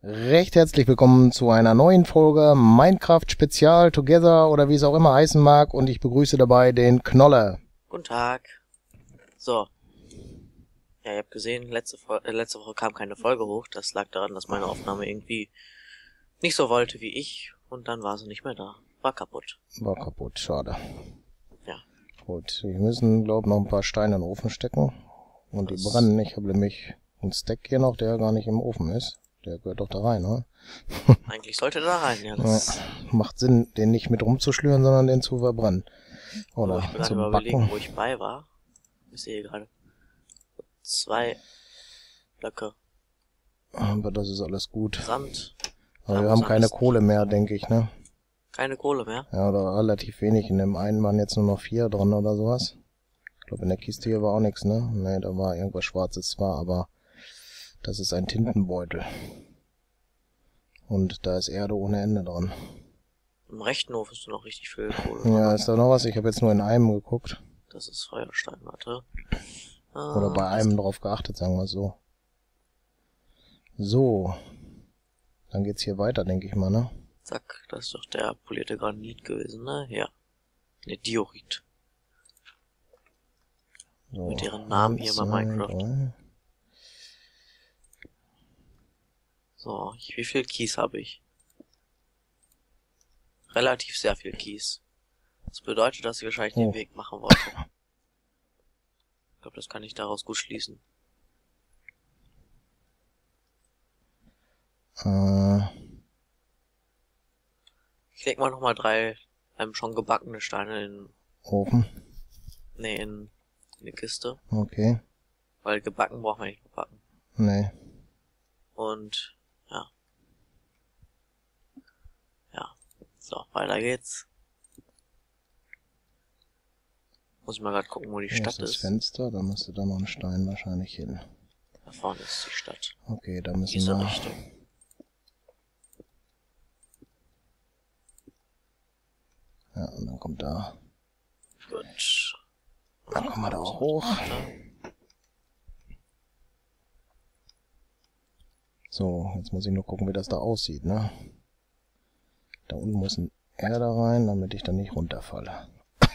Recht herzlich willkommen zu einer neuen Folge Minecraft Spezial Together oder wie es auch immer heißen mag, und ich begrüße dabei den Knolle. Guten Tag. So. Ja, ihr habt gesehen, letzte Woche kam keine Folge hoch. Das lag daran, dass meine Aufnahme irgendwie nicht so wollte wie ich. Und dann war sie nicht mehr da. War kaputt. War kaputt, schade. Ja. Gut, wir müssen, glaube ich, noch ein paar Steine in den Ofen stecken. Und die brennen. Ich habe nämlich einen Stack hier noch, der gar nicht im Ofen ist. Der gehört doch da rein, ne? Eigentlich sollte der da rein, ja. Ja, macht Sinn, den nicht mit rumzuschlüren, sondern den zu verbrennen. Oder ich bin zu gerade backen. überlegen, wo ich bei war. Ich sehe gerade 2 Blöcke Aber das ist alles gut. Sand. Aber wir haben keine Kohle mehr, denke ich, ne? Keine Kohle mehr? Ja, oder relativ wenig. In dem einen waren jetzt nur noch 4 dran oder sowas. Ich glaube, in der Kiste hier war auch nichts, ne? Ne, da war irgendwas Schwarzes zwar, aber das ist ein Tintenbeutel. Und da ist Erde ohne Ende dran. Im rechten Hof ist noch richtig viel Kohle. Ja, ist da noch was? Ich habe jetzt nur in einem geguckt. Das ist Feuerstein, warte. Oder bei einem drauf geachtet, sagen wir so. So. Dann geht's hier weiter, denke ich mal, ne? Zack, das ist doch der polierte Granit gewesen, ne? Ja. Ne, Diorit. So, mit deren Namen hier bei Minecraft. 3. So, wie viel Kies habe ich? Relativ sehr viel Kies. Das bedeutet, dass ich wahrscheinlich den Weg machen wollte. Ich glaube, das kann ich daraus gut schließen. Ich leg mal nochmal 3 schon gebackene Steine in Ofen. Ne, in eine Kiste. Okay. Weil gebacken braucht man nicht mehr backen. Nee. Und ja. Ja. So, weiter geht's. Muss ich mal gerade gucken, wo die Stadt ist. Das Fenster, da müsste da noch ein Stein wahrscheinlich hin. Da vorne ist die Stadt. Okay, da müssen Diese wir... Richtung. Ja, und dann kommt da... Gut. Dann kommen wir da auch hoch. So, jetzt muss ich nur gucken, wie das da aussieht, ne? Da unten muss ein Erde rein, damit ich dann nicht runterfalle.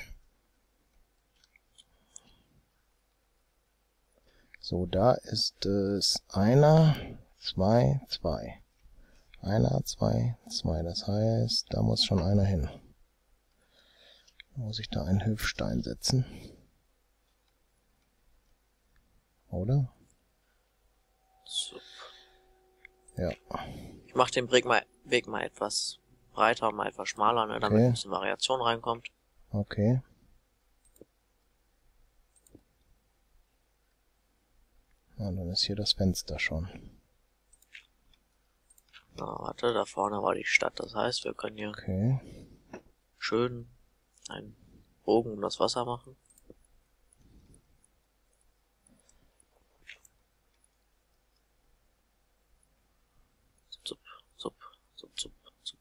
So, da ist es 1, 2, 2. 1, 2, 2. Das heißt, da muss schon einer hin. Da muss ich da einen Hilfsstein setzen. Oder? Super. Ja. Ich mache den Weg mal etwas breiter, mal etwas schmaler, ne, damit ein bisschen Variation reinkommt. Okay. Ja, dann ist hier das Fenster schon. Na, warte, da vorne war die Stadt, das heißt, wir können hier schön einen Bogen um das Wasser machen. Zup, zup, zup, zup, zup.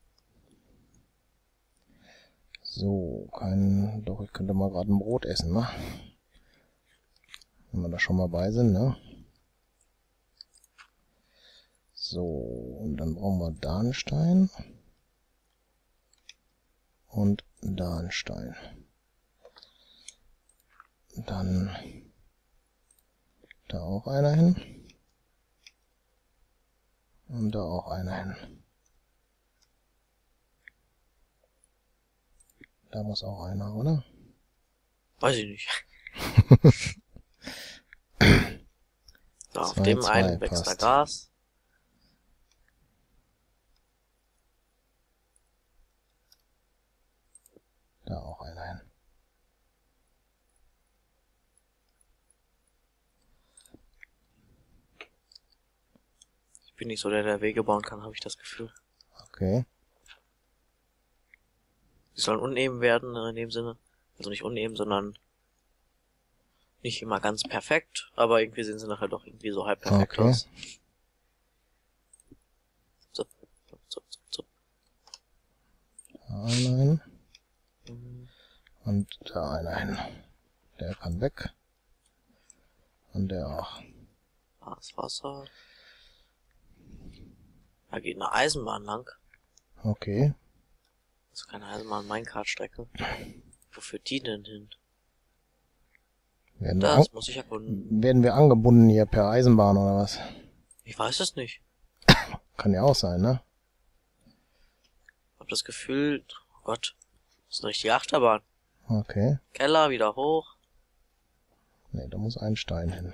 So, doch, ich könnte mal gerade ein Brot essen, ne? Wenn wir da schon mal bei sind, ne? So, und dann brauchen wir da einen Stein. Und da einen Stein. Dann da auch einer hin. Und da auch einer hin. Da muss auch einer, oder? Weiß ich nicht. So, auf dem einen wächst da Gras. Da auch einer hin. Ich bin nicht so der Wege bauen kann, habe ich das Gefühl. Okay. Die sollen uneben werden, in dem Sinne. Also nicht uneben, sondern nicht immer ganz perfekt, aber irgendwie sehen sie nachher doch irgendwie so halb perfekt aus. Zup, zup, zup, zup. Da einer hin. Und da einer hin. Der kann weg. Und der auch. Da ist Wasser. Da geht eine Eisenbahn lang. Okay. Also keine Eisenbahn-Minecart-Strecke. Wo führt die denn hin? Das muss ich erkunden. Werden wir angebunden hier per Eisenbahn oder was? Ich weiß es nicht. Kann ja auch sein, ne? Ich hab das Gefühl, oh Gott, das ist eine richtige Achterbahn. Okay. Keller, wieder hoch. Ne, da muss ein Stein hin.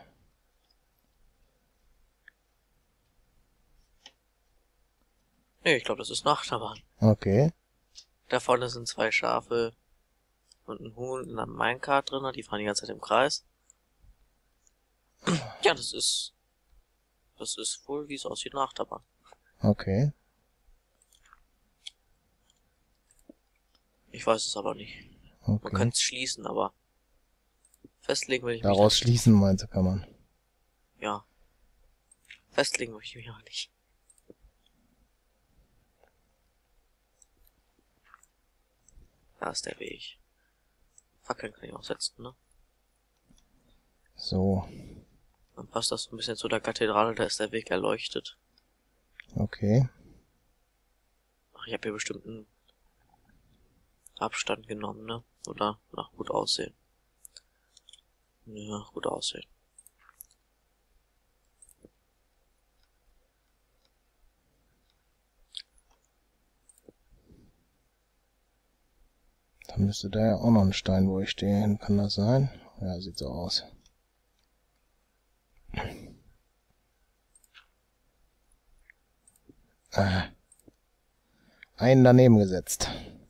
Nee, ich glaube, das ist eine Achterbahn. Okay. Da vorne sind 2 Schafe und ein Huhn in einem Minecart drin, die fahren die ganze Zeit im Kreis. Ja, das ist wohl, wie es aussieht, eine Achterbahn. Okay. Ich weiß es aber nicht. Man Okay. könnte es schließen, aber festlegen will ich mich Daraus nicht. schließen, meinst du, kann man. Ja. Festlegen will ich mich auch nicht. Da ist der Weg. Fackeln kann ich auch setzen, ne? So. Dann passt das so ein bisschen zu der Kathedrale, da ist der Weg erleuchtet. Okay. Ach, ich habe hier bestimmt einen Abstand genommen, ne? Oder nach gut aussehen. Ja, gut aussehen. Dann müsste da ja auch noch ein Stein, wo ich stehe. Kann das sein? Ja, sieht so aus. Einen daneben gesetzt.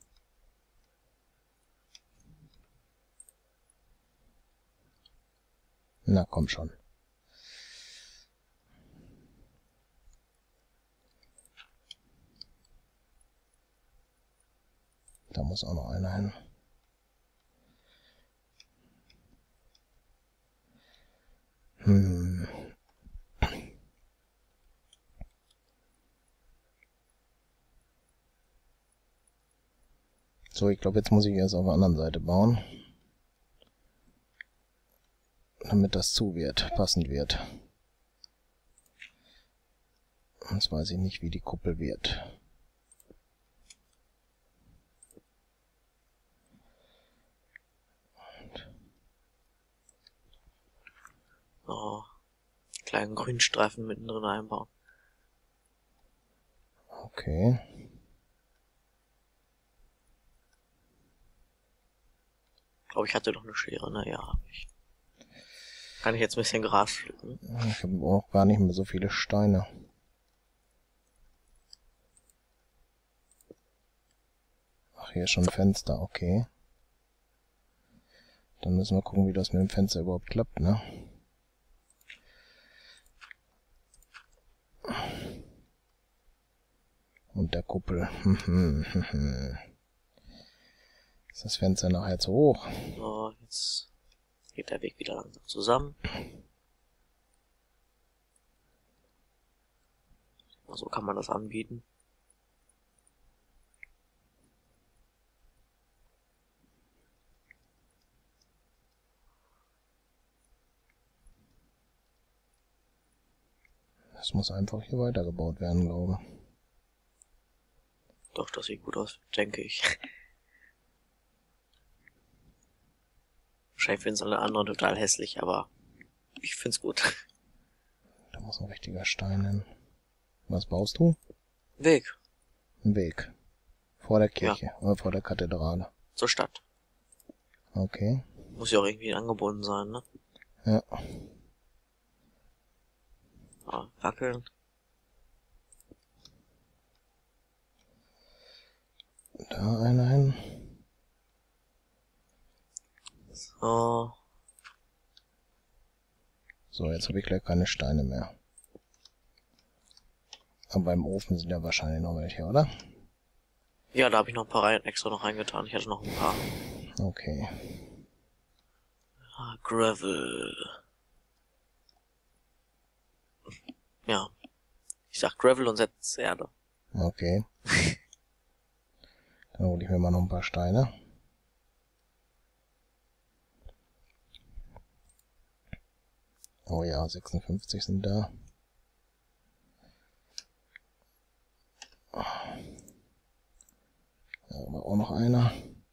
Na, komm schon. Da muss auch noch einer hin. So, ich glaube, jetzt muss ich erst auf der anderen Seite bauen. Damit das passend wird. Sonst weiß ich nicht, wie die Kuppel wird. Oh, kleinen Grünstreifen mittendrin einbauen. Okay. Ich glaube, ich hatte doch eine Schere, ne? Ja, hab ich. Kann ich jetzt ein bisschen Gras pflücken? Ich habe auch gar nicht mehr so viele Steine. Ach, hier ist schon ein Fenster, okay. Dann müssen wir gucken, wie das mit dem Fenster überhaupt klappt, ne? Und der Kuppel. Ist das Fenster nachher zu hoch? So, jetzt geht der Weg wieder langsam zusammen. So kann man das anbieten. Das muss einfach hier weitergebaut werden, glaube ich. Doch, das sieht gut aus, denke ich. Wahrscheinlich finden es alle anderen total hässlich, aber ich find's gut. Da muss ein richtiger Stein hin. Was baust du? Weg. Ein Weg. Vor der Kirche, oder vor der Kathedrale. Zur Stadt. Okay. Muss ja auch irgendwie angebunden sein, ne? Ja. Ah, wackeln. Da einer hin. So. So, jetzt habe ich gleich keine Steine mehr. Aber beim Ofen sind ja wahrscheinlich noch welche, oder? Ja, da habe ich noch ein paar Reihen extra noch reingetan. Ich hatte noch ein paar. Okay. Ah, Gravel. Ja. Ich sag Gravel und setz Erde. Okay. Dann hole ich mir mal noch ein paar Steine. Oh ja, 56 sind da. auch noch einer.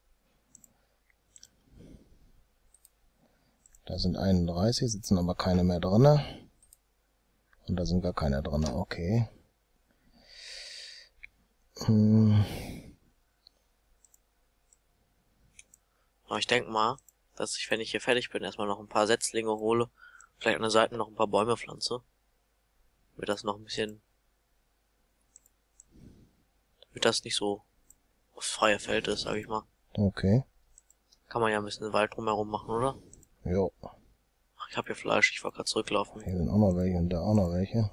Da sind 31, sitzen aber keine mehr drinne. Und da sind gar keine drinne, okay. Aber ich denke mal, dass ich, wenn ich hier fertig bin, erstmal noch ein paar Setzlinge hole. Vielleicht an der Seite noch ein paar Bäume pflanze. Damit das noch ein bisschen... Damit das nicht so aufs freie Feld ist, sag ich mal. Okay. Kann man ja ein bisschen Wald drumherum machen, oder? Jo. Ach, ich habe hier Fleisch, ich wollte gerade zurücklaufen. Hier sind auch noch welche und da auch noch welche.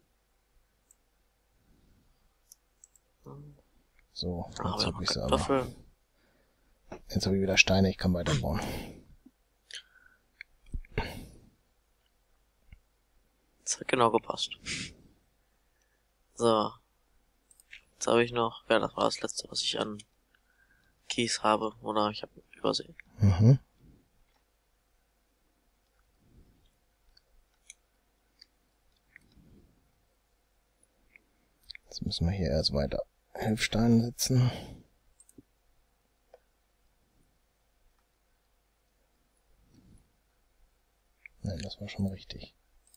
So, jetzt habe ich sie aber. Jetzt habe ich wieder Steine, ich kann weiterbauen. Das hat genau gepasst. So. Jetzt habe ich noch... Ja, das war das letzte, was ich an Kies habe. Oder ich habe übersehen. Mhm. Jetzt müssen wir hier erst weiter Hilfsteine setzen. Nein, das war schon richtig.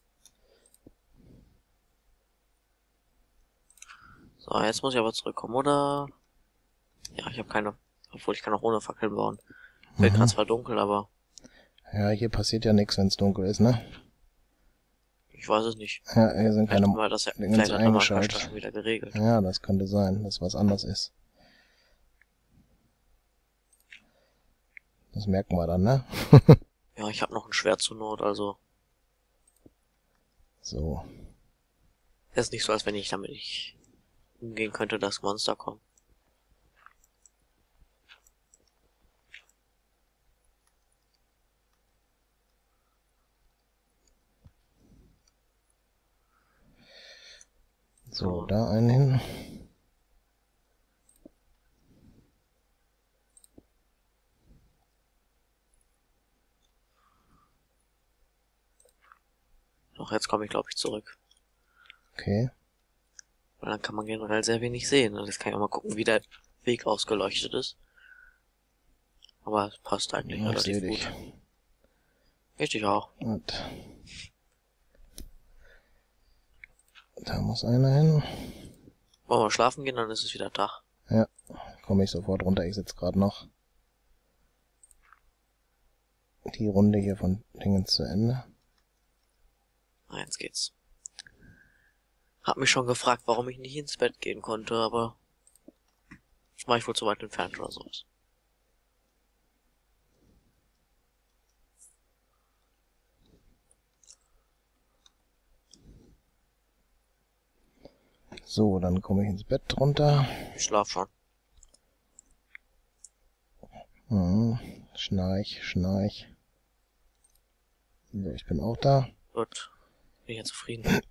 So, jetzt muss ich aber zurückkommen, oder? Ja, ich habe keine... Obwohl, ich kann auch ohne Fackeln bauen. Wird gerade zwar dunkel, aber... Ja, hier passiert ja nichts, wenn es dunkel ist, ne? Ich weiß es nicht. Ja, hier sind keine vielleicht hat man das schon wieder geregelt. Ja, das könnte sein, dass was anders ist. Das merken wir dann, ne? Ja, ich habe noch ein Schwert zur Not, also... So. Es ist nicht so, als wenn ich damit nicht umgehen könnte, dass Monster kommen. So, da einen hin. Doch, jetzt komme ich, glaube ich, zurück. Okay. Weil dann kann man generell sehr wenig sehen. Und jetzt kann ich auch mal gucken, wie der Weg ausgeleuchtet ist. Aber es passt eigentlich relativ gut. Richtig auch. Und da muss einer hin. Wollen wir schlafen gehen, dann ist es wieder Tag. Ja, komme ich sofort runter. Ich sitze gerade noch die Runde hier von Dingens zu Ende. Na, jetzt geht's. Hab mich schon gefragt, warum ich nicht ins Bett gehen konnte, aber das war ich wohl zu weit entfernt oder sowas. So, dann komme ich ins Bett runter. Ich schlaf schon. Schnarch, schnarch. So, ich bin auch da. Gut. Bin ja zufrieden.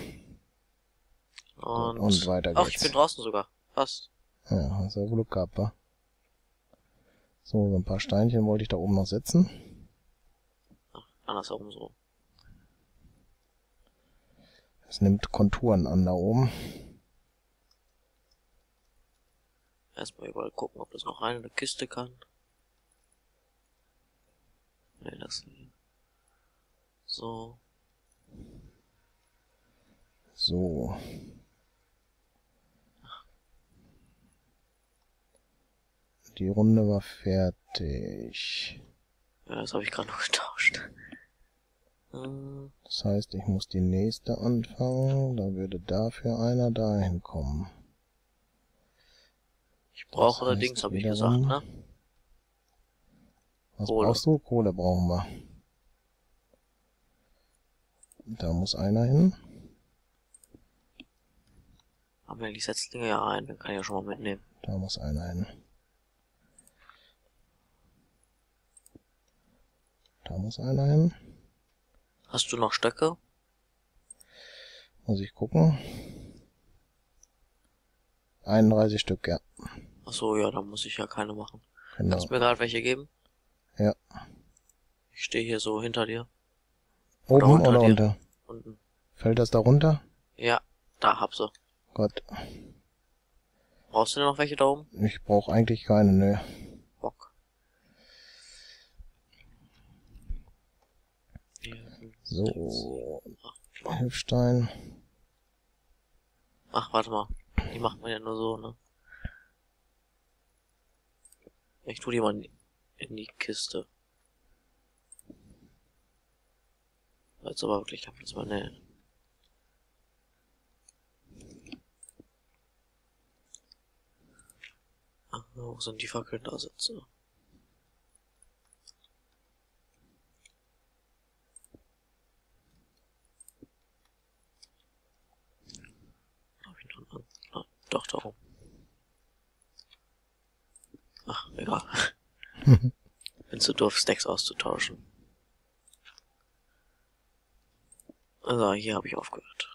Und weiter geht's. Ach, ich bin draußen sogar. Fast. Ja, hast ja Glück gehabt, wa? So, ein paar Steinchen wollte ich da oben noch setzen. Ach, andersherum so. Es nimmt Konturen an da oben. Erstmal überall gucken, ob das noch rein in eine Kiste kann. Nee, das nicht. So. So. Die Runde war fertig. Ja, das habe ich gerade noch getauscht. Das heißt, ich muss die nächste anfangen. Da würde dafür einer dahin kommen. Ich brauche allerdings, habe ich gesagt, ne? Was Kohle. brauchst du? Kohle brauchen wir. Da muss einer hin. Haben wir die Setzlinge ja ein, dann kann ich ja schon mal mitnehmen. Da muss einer hin. Da muss einer hin. Hast du noch Stöcke? Muss ich gucken. 31 Stück, ja. Ach so, ja, dann muss ich ja keine machen. Genau. Kannst du mir gerade welche geben? Ja. Ich stehe hier so hinter dir. Oben oder dir? unter? Unten. Fällt das da runter? Ja, da hab sie. Gott. Brauchst du denn noch welche da oben? Ich brauche eigentlich keine, nö. Bock. Hier, So, 8. Hilfstein. Ach, warte mal. Die macht man ja nur so, ne? Ich tue die mal in die Kiste. Jetzt aber wirklich, kann das mal, ne. Ach, wo sind die Fackeln da sitzen? Hab ich noch an? Ah, doch, da oben. Ach, egal. Bin zu doof, Stacks auszutauschen. Also, hier habe ich aufgehört.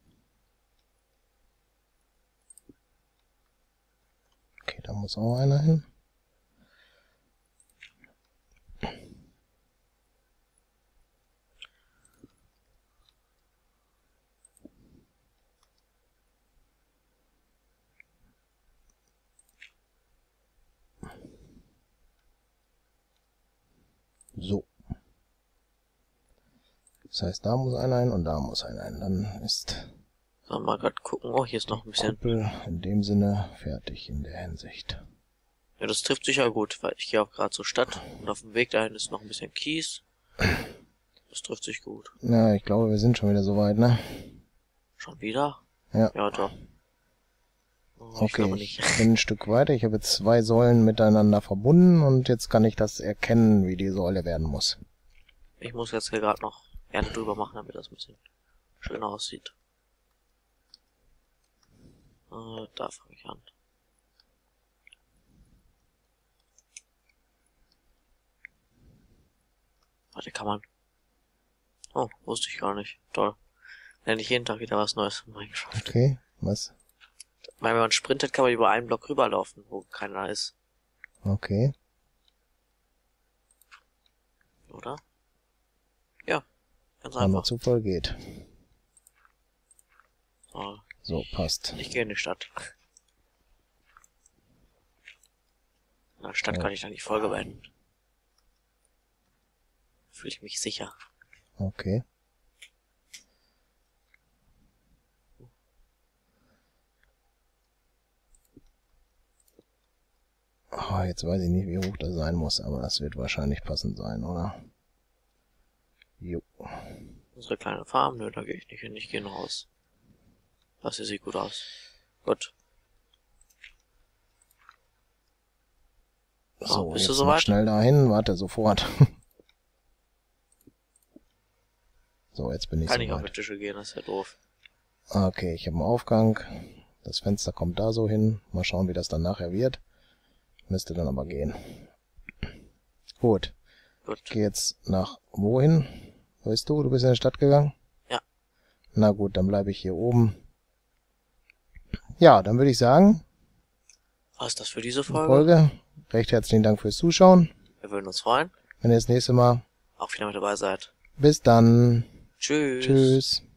Okay, da muss auch einer hin. So. Das heißt, da muss einer hin und da muss einer hin. Dann ist So, mal grad gucken. Oh, hier ist noch ein bisschen. Kuppel in dem Sinne fertig in der Hinsicht. Ja, das trifft sich ja gut, weil ich gehe auch gerade zur Stadt und auf dem Weg dahin ist noch ein bisschen Kies. Das trifft sich gut. Ja, ich glaube, wir sind schon wieder so weit, ne? Schon wieder? Ja. Ja, doch. Oh, ich Okay, glaube ich nicht. bin ein Stück weiter. Ich habe jetzt 2 Säulen miteinander verbunden und jetzt kann ich das erkennen, wie die Säule werden muss. Ich muss jetzt hier gerade noch Erde drüber machen, damit das ein bisschen schöner aussieht. Da fange ich an. Warte, kann man. Oh, wusste ich gar nicht. Toll. Lerne ich jeden Tag wieder was Neues in Minecraft. Okay, was? Weil wenn man sprintet, kann man über einen Block rüberlaufen, wo keiner ist. Okay. Oder? Ja, ganz Aber nur einfach. Zufall geht. So, So, passt. ich gehe in die Stadt. In der Stadt kann ich dann die Folge beenden. Fühle ich mich sicher. Okay. Oh, jetzt weiß ich nicht, wie hoch das sein muss, aber das wird wahrscheinlich passend sein, oder? Jo. Unsere kleine Farm, nö, da gehe ich nicht hin, ich gehe noch raus. Das hier sieht gut aus. Gut. So, bist du jetzt noch soweit? schnell dahin, warte, sofort. So, jetzt bin ich Kann ich auf die soweit. Tische gehen, das ist ja doof. Okay, ich habe einen Aufgang. Das Fenster kommt da so hin. Mal schauen, wie das dann nachher wird. Müsste dann aber gehen. Gut. Gut. Ich gehe jetzt nach wohin? Weißt du, du bist in die Stadt gegangen? Ja. Na gut, dann bleibe ich hier oben. Ja, dann würde ich sagen, Was ist das für diese Folge? Folge. Recht herzlichen Dank fürs Zuschauen. Wir würden uns freuen, Wenn ihr das nächste Mal. auch wieder mit dabei seid. Bis dann. Tschüss. Tschüss.